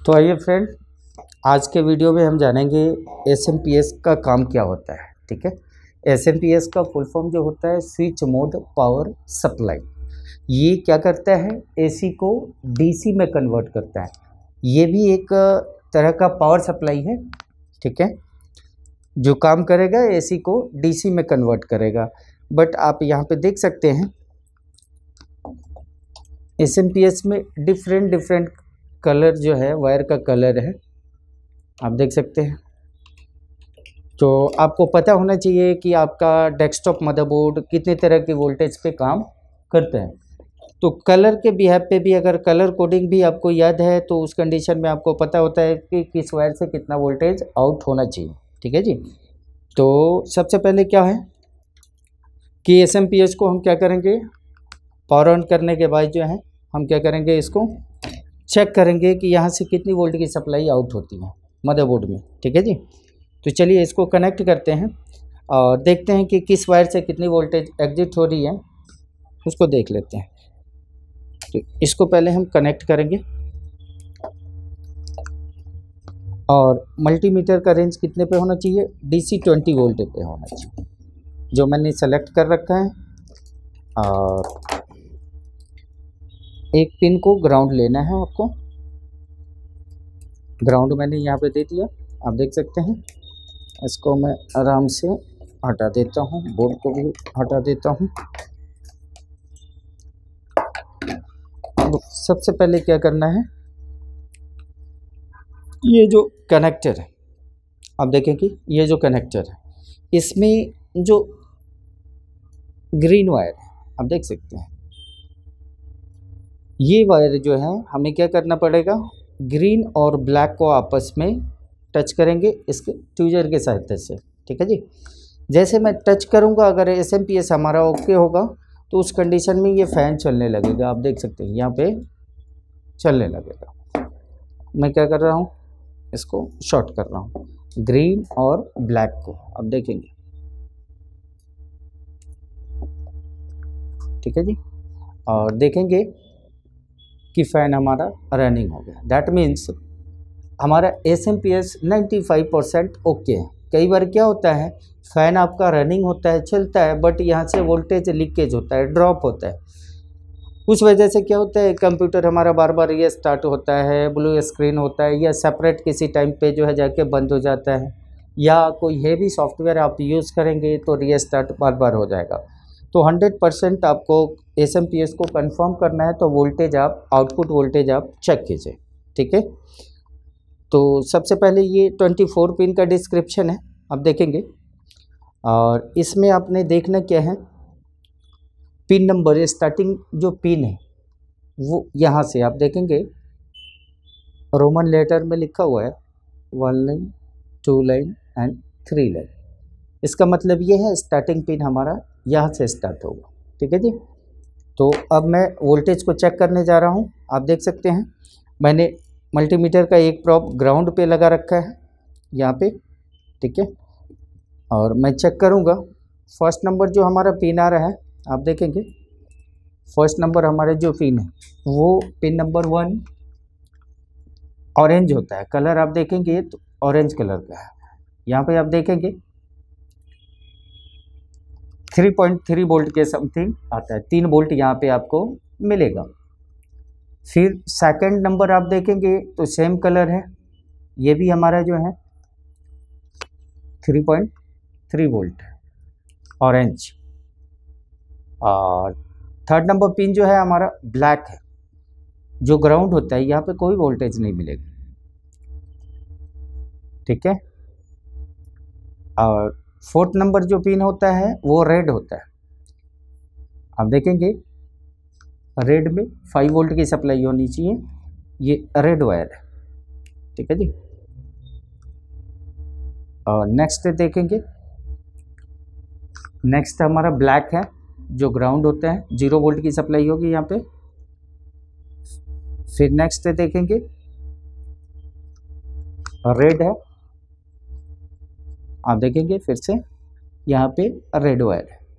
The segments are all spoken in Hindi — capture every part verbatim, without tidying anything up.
तो आइए फ्रेंड, आज के वीडियो में हम जानेंगे एस एम पी एस का काम क्या होता है। ठीक है, एस एम पी एस का फुल फॉर्म जो होता है स्विच मोड पावर सप्लाई। ये क्या करता है, एसी को डीसी में कन्वर्ट करता है। ये भी एक तरह का पावर सप्लाई है। ठीक है, जो काम करेगा एसी को डीसी में कन्वर्ट करेगा। बट आप यहाँ पे देख सकते हैं एस एम पी एस में डिफरेंट डिफरेंट कलर जो है, वायर का कलर है, आप देख सकते हैं। तो आपको पता होना चाहिए कि आपका डेस्कटॉप मदरबोर्ड कितने तरह के वोल्टेज पे काम करता है। तो कलर के बिहाफ पे भी अगर कलर कोडिंग भी आपको याद है तो उस कंडीशन में आपको पता होता है कि किस वायर से कितना वोल्टेज आउट होना चाहिए। ठीक है जी। तो सबसे पहले क्या है कि एस एम पी एस को हम क्या करेंगे, पावर ऑन करने के बाद जो है हम क्या करेंगे, इसको चेक करेंगे कि यहाँ से कितनी वोल्ट की सप्लाई आउट होती है मदरबोर्ड में। ठीक है जी। तो चलिए इसको कनेक्ट करते हैं और देखते हैं कि किस वायर से कितनी वोल्टेज एग्जिट हो रही है, उसको देख लेते हैं। तो इसको पहले हम कनेक्ट करेंगे और मल्टीमीटर का रेंज कितने पे होना चाहिए, डी सी ट्वेंटी वोल्ट पे होना चाहिए, जो मैंने सेलेक्ट कर रखा है। और एक पिन को ग्राउंड लेना है आपको। ग्राउंड मैंने यहाँ पे दे दिया, आप देख सकते हैं। इसको मैं आराम से हटा देता हूँ, बोर्ड को भी हटा देता हूँ। तो सबसे पहले क्या करना है, ये जो कनेक्टर है, आप देखें कि ये जो कनेक्टर है, इसमें जो ग्रीन वायर है, आप देख सकते हैं, ये वायर जो है हमें क्या करना पड़ेगा, ग्रीन और ब्लैक को आपस में टच करेंगे इसके ट्यूजर के सहायता से। ठीक है जी। जैसे मैं टच करूंगा, अगर एस एम पी एस हमारा ओके होगा तो उस कंडीशन में ये फ़ैन चलने लगेगा। आप देख सकते हैं यहाँ पे चलने लगेगा। मैं क्या कर रहा हूँ, इसको शॉर्ट कर रहा हूँ, ग्रीन और ब्लैक को, आप देखेंगे। ठीक है जी। और देखेंगे कि फ़ैन हमारा रनिंग हो गया। दैट मीन्स हमारा S M P S ninety five percent okay है। कई बार क्या होता है, फ़ैन आपका रनिंग होता है, चलता है, बट यहाँ से वोल्टेज लीकेज होता है, ड्रॉप होता है। उस वजह से क्या होता है, कंप्यूटर हमारा बार बार ये स्टार्ट होता है, ब्लू स्क्रीन होता है, या सेपरेट किसी टाइम पे जो है जाके बंद हो जाता है, या कोई हैवी सॉफ्टवेयर आप यूज़ करेंगे तो रीस्टार्ट बार बार हो जाएगा। तो हंड्रेड परसेंट आपको एस एम पी एस को कंफर्म करना है तो वोल्टेज आप, आउटपुट वोल्टेज आप चेक कीजिए। ठीक है। तो सबसे पहले ये ट्वेंटी फोर पिन का डिस्क्रिप्शन है, आप देखेंगे। और इसमें आपने देखना क्या है, पिन नंबर, स्टार्टिंग जो पिन है वो यहाँ से आप देखेंगे रोमन लेटर में लिखा हुआ है, one line, two line and three line. इसका मतलब ये है स्टार्टिंग पिन हमारा यहाँ से स्टार्ट होगा। ठीक है जी। तो अब मैं वोल्टेज को चेक करने जा रहा हूँ। आप देख सकते हैं मैंने मल्टीमीटर का एक प्रॉप ग्राउंड पे लगा रखा है यहाँ पे। ठीक है, और मैं चेक करूँगा। फर्स्ट नंबर जो हमारा पिन आ रहा है, आप देखेंगे फर्स्ट नंबर हमारे जो पिन है वो पिन नंबर वन ऑरेंज होता है। कलर आप देखेंगे तो ऑरेंज कलर का है। यहाँ पे आप देखेंगे थ्री पॉइंट थ्री वोल्ट के समथिंग आता है, तीन वोल्ट यहाँ पे आपको मिलेगा। फिर सेकंड नंबर आप देखेंगे तो सेम कलर है, ये भी हमारा जो है three point three volt orange. और थर्ड नंबर पिन जो है हमारा ब्लैक है, जो ग्राउंड होता है, यहाँ पे कोई वोल्टेज नहीं मिलेगा। ठीक है। और फोर्थ नंबर जो पिन होता है वो रेड होता है, आप देखेंगे रेड में फाइव वोल्ट की सप्लाई होनी चाहिए, ये रेड वायर है। ठीक है जी। और नेक्स्ट देखेंगे, नेक्स्ट हमारा ब्लैक है, जो ग्राउंड होता है, जीरो वोल्ट की सप्लाई होगी यहाँ पे। फिर नेक्स्ट देखेंगे रेड है, आप देखेंगे फिर से यहाँ पे रेड वायर है।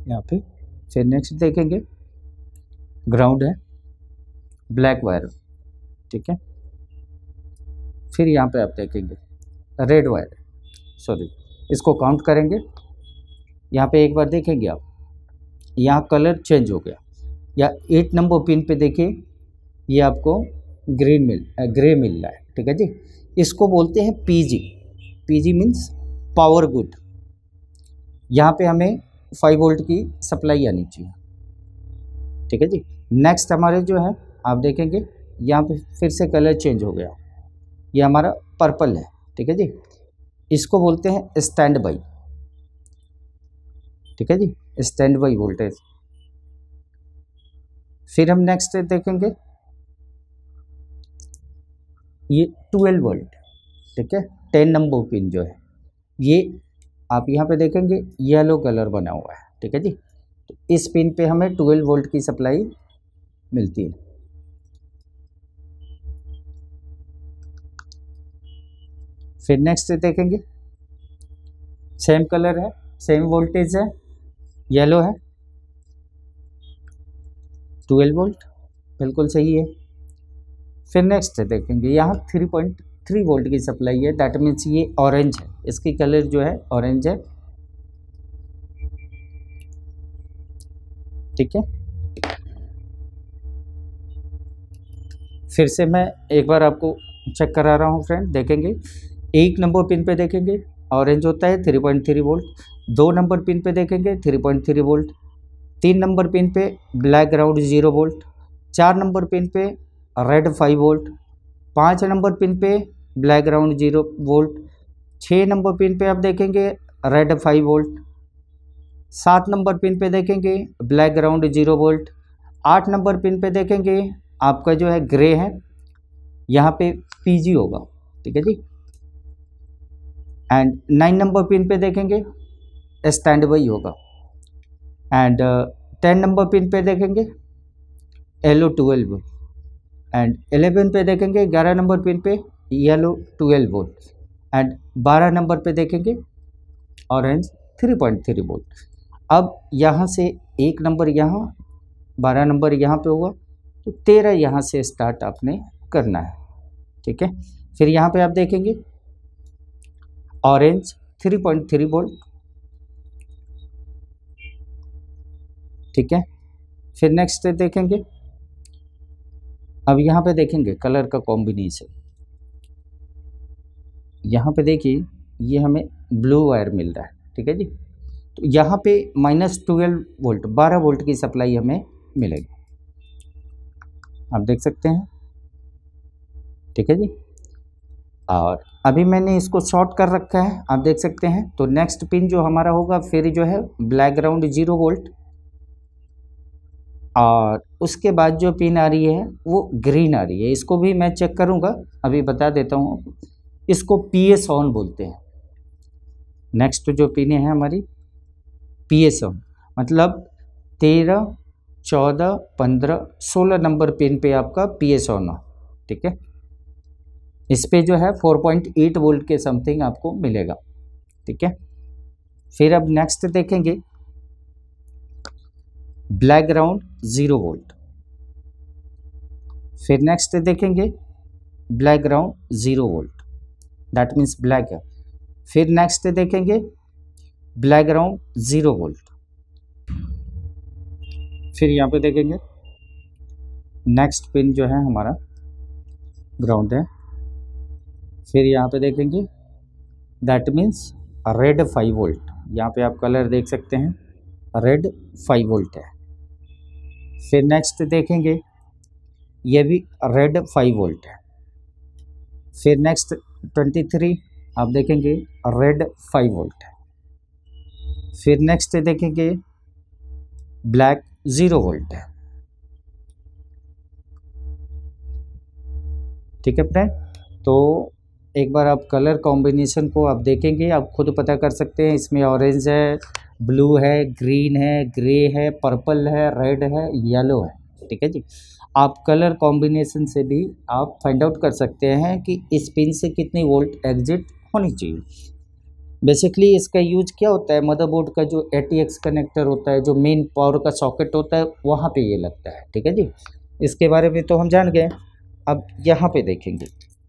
यहाँ पे। फिर नेक्स्ट देखेंगे ग्राउंड है, ब्लैक वायर, ठीक है। फिर यहाँ पे आप देखेंगे रेड वायर, सॉरी इसको काउंट करेंगे। यहाँ पे एक बार देखेंगे आप, यहाँ कलर चेंज हो गया, या एट नंबर पिन पे देखिए ये आपको ग्रीन मिल ग्रे मिल रहा है, ठीक है जी। इसको बोलते हैं PG. PG means power good. यहाँ पे हमें फाइव वोल्ट की सप्लाई आनी चाहिए, ठीक है जी। नेक्स्ट हमारे जो है आप देखेंगे यहाँ पे फिर से कलर चेंज हो गया, ये हमारा पर्पल है, ठीक है जी। इसको बोलते हैं स्टैंड बाई, ठीक है जी, स्टैंड बाई वोल्टेज। फिर हम नेक्स्ट देखेंगे ये ट्वेल्व वोल्ट, ठीक है। टेन नंबर पिन जो है ये आप यहाँ पे देखेंगे येलो कलर बना हुआ है, ठीक है जी। तो इस पिन पे हमें ट्वेल्व वोल्ट की सप्लाई मिलती है। फिर नेक्स्ट देखेंगे सेम कलर है, सेम वोल्टेज है, येलो है, ट्वेल्व वोल्ट, बिल्कुल सही है। फिर नेक्स्ट देखेंगे यहाँ थ्री पॉइंट थ्री वोल्ट की सप्लाई है, दैट मीन्स ये ऑरेंज है, इसकी कलर जो है ऑरेंज है, ठीक है। फिर से मैं एक बार आपको चेक करा रहा हूँ फ्रेंड, देखेंगे एक नंबर पिन पे देखेंगे ऑरेंज होता है थ्री पॉइंट थ्री वोल्ट, दो नंबर पिन पे देखेंगे थ्री पॉइंट थ्री वोल्ट, तीन नंबर पिन पे ब्लैक ग्राउंड जीरो वोल्ट, चार नंबर पिन पे रेड फाइव वोल्ट, पाँच नंबर पिन पे ब्लैक ग्राउंड जीरो वोल्ट, छः नंबर पिन पे आप देखेंगे रेड फाइव वोल्ट, सात नंबर पिन पे देखेंगे ब्लैक ग्राउंड जीरो वोल्ट, आठ नंबर पिन पे देखेंगे आपका जो है ग्रे है, यहाँ पे पीजी होगा, ठीक है जी। एंड नाइन नंबर पिन पे देखेंगे स्टैंड बाई होगा, एंड टेन नंबर पिन पे देखेंगे येलो ट्वेल्व, एंड इलेवन पे देखेंगे ग्यारह नंबर पिन पे येलो ट्वेल्व वोल्ट, एंड बारह नंबर पे देखेंगे orange three point three volt. अब यहाँ से एक नंबर यहाँ, बारह नंबर यहाँ पे होगा, तो तेरह यहाँ से स्टार्ट आपने करना है, ठीक है। फिर यहाँ पे आप देखेंगे orange three point three volt, ठीक है। फिर नेक्स्ट देखेंगे, अब यहाँ पे देखेंगे कलर का कॉम्बिनेशन, यहाँ पे देखिए ये हमें ब्लू वायर मिल रहा है, ठीक है जी। तो यहाँ पे माइनस ट्वेल्व वोल्ट बारह वोल्ट की सप्लाई हमें मिलेगी, आप देख सकते हैं, ठीक है जी। और अभी मैंने इसको शॉर्ट कर रखा है, आप देख सकते हैं। तो नेक्स्ट पिन जो हमारा होगा फिर जो है ब्लैक ग्राउंड जीरो वोल्ट, और उसके बाद जो पिन आ रही है वो ग्रीन आ रही है, इसको भी मैं चेक करूँगा, अभी बता देता हूँ। इसको पी एस ऑन बोलते हैं। नेक्स्ट जो पिन है हमारी पी एस ऑन, मतलब तेरह चौदह पंद्रह सोलह नंबर पिन पे आपका पी एस ऑन हो, ठीक है। इस पे जो है फोर पॉइंट एट वोल्ट के समथिंग आपको मिलेगा, ठीक है। फिर अब नेक्स्ट देखेंगे ब्लैक ग्राउंड जीरो वोल्ट, फिर नेक्स्ट देखेंगे black ground zero volt, that means black है। फिर नेक्स्ट देखेंगे ब्लैक ग्राउंड जीरो वोल्ट, फिर यहाँ पे देखेंगे नेक्स्ट पिन जो है हमारा ग्राउंड है, फिर यहाँ पे देखेंगे that means red five volt, यहाँ पे आप कलर देख सकते हैं रेड फाइव वोल्ट है। फिर नेक्स्ट देखेंगे ये भी रेड फाइव वोल्ट है। फिर नेक्स्ट ट्वेंटी थ्री आप देखेंगे रेड फाइव वोल्ट है। फिर नेक्स्ट देखेंगे ब्लैक ज़ीरो वोल्ट है, ठीक है फ्रेंड। तो एक बार आप कलर कॉम्बिनेशन को आप देखेंगे, आप खुद पता कर सकते हैं, इसमें ऑरेंज है, ब्लू है, ग्रीन है, ग्रे है, पर्पल है, रेड है, येलो है, ठीक है जी। आप कलर कॉम्बिनेशन से भी आप फाइंड आउट कर सकते हैं कि इस पिन से कितनी वोल्ट एग्जिट होनी चाहिए। बेसिकली इसका यूज क्या होता है, मदरबोर्ड का जो ए टी एक्स कनेक्टर होता है, जो मेन पावर का सॉकेट होता है, वहाँ पे ये लगता है। ठीक है जी, इसके बारे में तो हम जान गए। अब यहाँ पे देखेंगे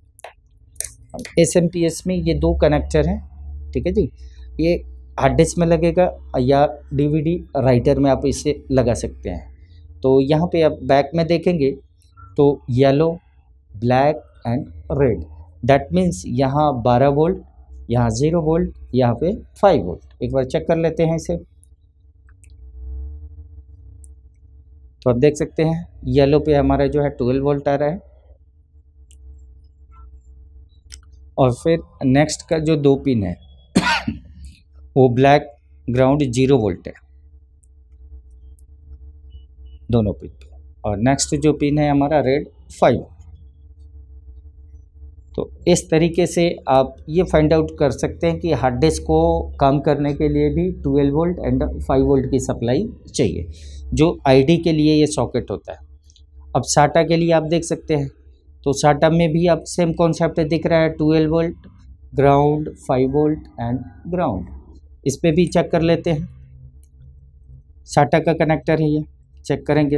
एस एम पी एस में ये दो कनेक्टर हैं। ठीक है जी, ये हार्ड डिस्क में लगेगा या डी वी डी राइटर में आप इसे लगा सकते हैं। तो यहाँ पे आप बैक में देखेंगे तो yellow, black and red, that means यहाँ बारह वोल्ट, यहाँ ज़ीरो वोल्ट, यहाँ पे फाइव वोल्ट। एक बार चेक कर लेते हैं इसे। तो आप देख सकते हैं येलो पे हमारा जो है ट्वेल्व वोल्ट आ रहा है, और फिर नेक्स्ट का जो दो पिन है वो ब्लैक ग्राउंड जीरो वोल्ट है दोनों पिन पे, और नेक्स्ट जो पिन है हमारा रेड फाइव। तो इस तरीके से आप ये फाइंड आउट कर सकते हैं कि हार्ड डिस्क को काम करने के लिए भी twelve volt and five volt की सप्लाई चाहिए, जो आईडी के लिए ये सॉकेट होता है। अब साटा के लिए आप देख सकते हैं, तो साटा में भी आप सेम कॉन्सेप्ट दिख रहा है, twelve volt ground, five volt and ground. इस पे भी चेक कर लेते हैं, साटा का कनेक्टर है ये, चेक करेंगे।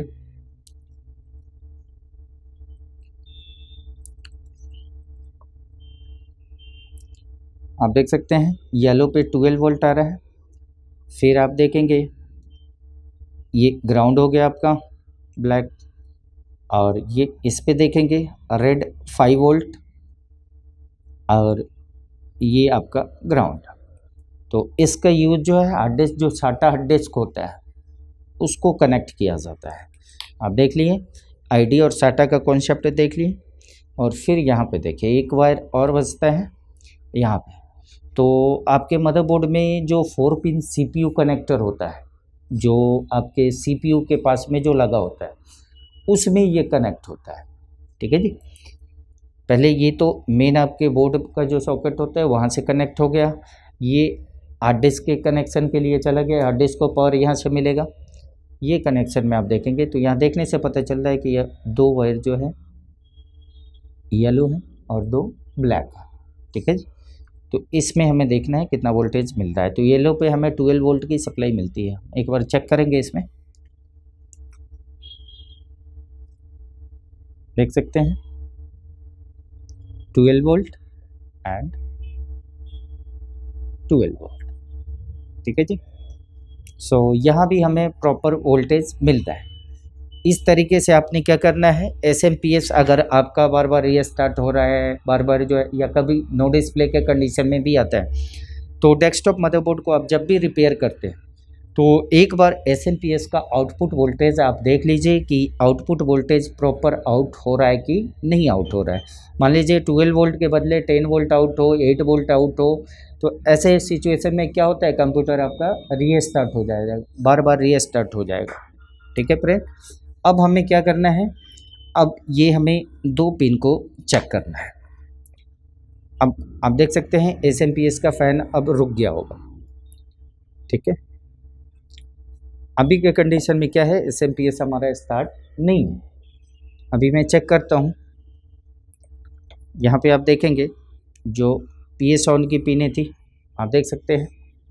आप देख सकते हैं येलो पे ट्वेल्व वोल्ट आ रहा है, फिर आप देखेंगे ये ग्राउंड हो गया आपका ब्लैक, और ये इस पे देखेंगे रेड फाइव वोल्ट, और ये आपका ग्राउंड। तो इसका यूज जो है हार्ड डिस्क, जो साटा हार्ड डिस्क होता है उसको कनेक्ट किया जाता है। आप देख लिए आईडी और साटा का कॉन्सेप्ट देख लिए, और फिर यहाँ पे देखिए एक वायर और बचता है यहाँ पे। तो आपके मदरबोर्ड में जो four pin C P U connector होता है, जो आपके सी पी यू के पास में जो लगा होता है, उसमें ये कनेक्ट होता है। ठीक है जी, पहले ये तो मेन आपके बोर्ड का जो सॉकेट होता है वहाँ से कनेक्ट हो गया, ये हार्ड डिस्क के कनेक्शन के लिए चला गया, हार्ड डिस्क को पावर यहाँ से मिलेगा। ये कनेक्शन में आप देखेंगे तो यहाँ देखने से पता चल रहा है कि यह दो वायर जो है येलो है और दो ब्लैक है। ठीक है जी, तो इसमें हमें देखना है कितना वोल्टेज मिल रहा है। तो येलो पे हमें ट्वेल्व वोल्ट की सप्लाई मिलती है, एक बार चेक करेंगे। इसमें देख सकते हैं twelve volt and twelve volt. ठीक है जी, सो so, यहाँ भी हमें प्रॉपर वोल्टेज मिलता है। इस तरीके से आपने क्या करना है, एस एम पी एस अगर आपका बार बार रीस्टार्ट हो रहा है, बार बार जो है, या कभी नो डिस्प्ले के कंडीशन में भी आता है, तो डेस्कटॉप मदरबोर्ड को आप जब भी रिपेयर करते हैं तो एक बार एस एम पी एस का आउटपुट वोल्टेज आप देख लीजिए कि आउटपुट वोल्टेज प्रॉपर आउट हो रहा है कि नहीं आउट हो रहा है। मान लीजिए ट्वेल्व वोल्ट के बदले टेन वोल्ट आउट हो, एट वोल्ट आउट हो, तो ऐसे सिचुएशन में क्या होता है, कंप्यूटर आपका रीस्टार्ट हो जाएगा, बार बार रीस्टार्ट हो जाएगा। ठीक है फ्रेंड, अब हमें क्या करना है, अब ये हमें दो पिन को चेक करना है। अब आप देख सकते हैं एस एम पी एस का फ़ैन अब रुक गया होगा। ठीक है, अभी के कंडीशन में क्या है, एस एम पी एस हमारा स्टार्ट नहीं है। अभी मैं चेक करता हूँ, यहाँ पे आप देखेंगे जो पी एस ऑन की पिनें थी, आप देख सकते हैं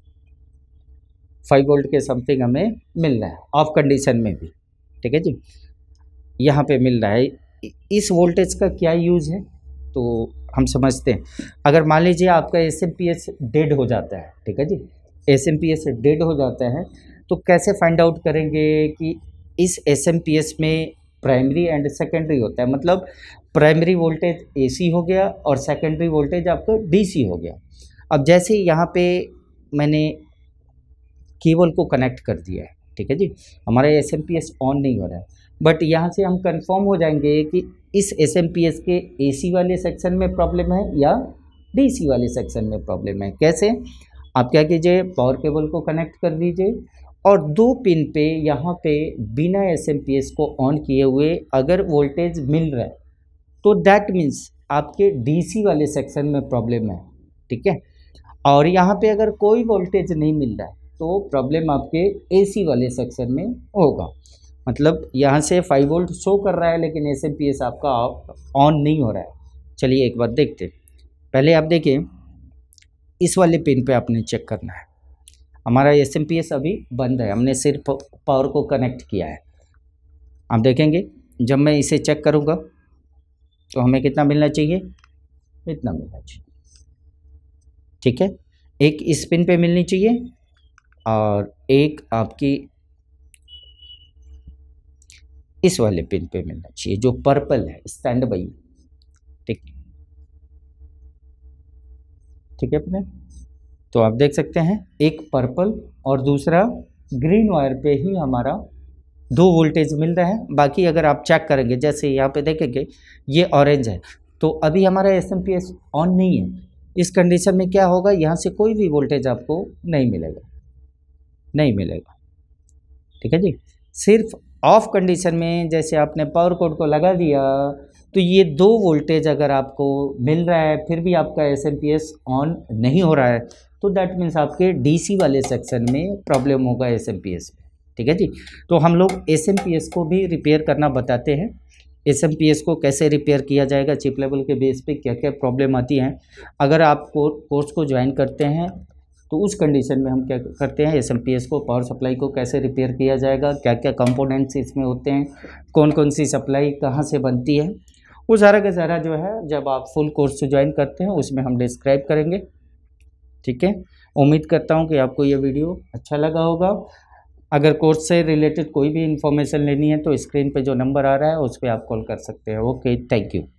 फाइव वोल्ट के समथिंग हमें मिल रहा है ऑफ कंडीशन में भी। ठीक है जी, यहाँ पे मिल रहा है। इस वोल्टेज का क्या यूज़ है तो हम समझते हैं। अगर मान लीजिए आपका S M P S dead हो जाता है, ठीक है जी, S M P S dead हो जाता है, तो कैसे फाइंड आउट करेंगे कि इस एस एम पी एस में प्राइमरी एंड सेकेंडरी होता है, मतलब प्राइमरी वोल्टेज ए सी हो गया और सेकेंडरी वोल्टेज आपका डी सी हो गया। अब जैसे यहाँ पे मैंने केबल को कनेक्ट कर दिया है, ठीक है जी, हमारा S M P S on नहीं हो रहा है, बट यहाँ से हम कंफर्म हो जाएंगे कि इस एस एम पी एस के ए सी वाले सेक्शन में प्रॉब्लम है या डी सी वाले सेक्शन में प्रॉब्लम है। कैसे, आप क्या कीजिए, पावर केबल को कनेक्ट कर दीजिए और दो पिन पे यहाँ पे बिना एस एम पी एस को ऑन किए हुए अगर वोल्टेज मिल रहा है तो दैट मीन्स आपके डी सी वाले सेक्शन में प्रॉब्लम है। ठीक है, और यहाँ पे अगर कोई वोल्टेज नहीं मिल रहा है तो प्रॉब्लम आपके ए सी वाले सेक्शन में होगा, मतलब यहाँ से फाइव वोल्ट शो कर रहा है लेकिन एस एम पी एस आपका ऑन नहीं हो रहा है। चलिए एक बार देखते हैं। पहले आप देखिए इस वाले पिन पे आपने चेक करना है। हमारा एस एम पी एस अभी बंद है, हमने सिर्फ पावर को कनेक्ट किया है। आप देखेंगे जब मैं इसे चेक करूँगा तो हमें कितना मिलना चाहिए, इतना मिलना चाहिए। ठीक है, एक इस पिन पे मिलनी चाहिए और एक आपकी इस वाले पिन पे मिलना चाहिए जो पर्पल है, स्टैंड बाई। ठीक ठीक है अपने, तो आप देख सकते हैं एक पर्पल और दूसरा ग्रीन वायर पे ही हमारा दो वोल्टेज मिल रहा है। बाकी अगर आप चेक करेंगे, जैसे यहाँ पे देखेंगे ये ऑरेंज है, तो अभी हमारा S M P S on नहीं है। इस कंडीशन में क्या होगा, यहाँ से कोई भी वोल्टेज आपको नहीं मिलेगा, नहीं मिलेगा। ठीक है जी, सिर्फ ऑफ कंडीशन में जैसे आपने पावर कोड को लगा दिया तो ये दो वोल्टेज अगर आपको मिल रहा है फिर भी आपका S M P S on नहीं हो रहा है, तो दैट मीन्स आपके डी सी वाले सेक्शन में प्रॉब्लम होगा एस एम पी एस में। ठीक है जी, तो हम लोग एस एम पी एस को भी रिपेयर करना बताते हैं। एस एम पी एस को कैसे रिपेयर किया जाएगा, चिप लेवल के बेस पे क्या क्या प्रॉब्लम आती हैं। अगर आप कोर्स को ज्वाइन करते हैं तो उस कंडीशन में हम क्या करते हैं, एस एम पी एस को, पावर सप्लाई को कैसे रिपेयर किया जाएगा, क्या क्या कंपोनेंट्स इसमें होते हैं, कौन कौन सी सप्लाई कहाँ से बनती है, वो सारा का सारा जो है जब आप फुल कोर्स से ज्वाइन करते हैं उसमें हम डिस्क्राइब करेंगे। ठीक है, उम्मीद करता हूँ कि आपको ये वीडियो अच्छा लगा होगा। अगर कोर्स से रिलेटेड कोई भी इन्फॉर्मेशन लेनी है तो स्क्रीन पे जो नंबर आ रहा है उस पर आप कॉल कर सकते हैं। Okay, thank you.